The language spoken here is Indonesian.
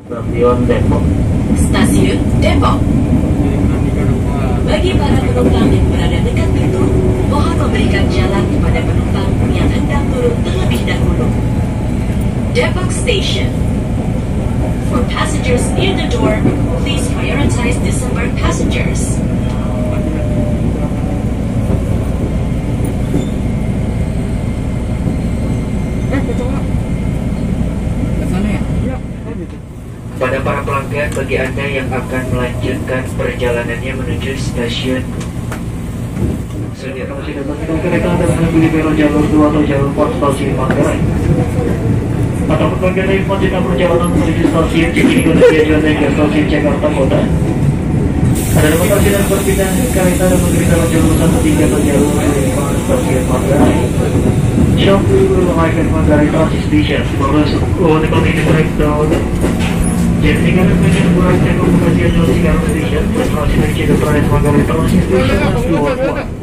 Stasiun Depok. Stasiun Depok. Bagi para penumpang yang berada dekat pintu, mohon memberikan jalan kepada penumpang yang hendak turun terlebih dahulu. Depok Station. For passengers near the door, please prioritize disembarked passengers. Pada para pelanggan, bagi Anda yang akan melanjutkan perjalanannya menuju stasiun Sudirman, kereta Anda mengambil belok jalur 2 atau jalur 4 stasiun Manggarai. Atau bagian dari melanjutkan perjalanan menuju stasiun Cikini tujuan ke stasiun Jakarta Kota. Ada stasiun yang berpindah kereta dan mengambil belok jalur 1 3 atau jalur 5 stasiun Manggarai. Shop Manggarai Manggarai Transit Station. Terus, untuk ini breakdown. Jadi karena pengen buat komunikasi sosial station, masih dari Manggarai Transit Station,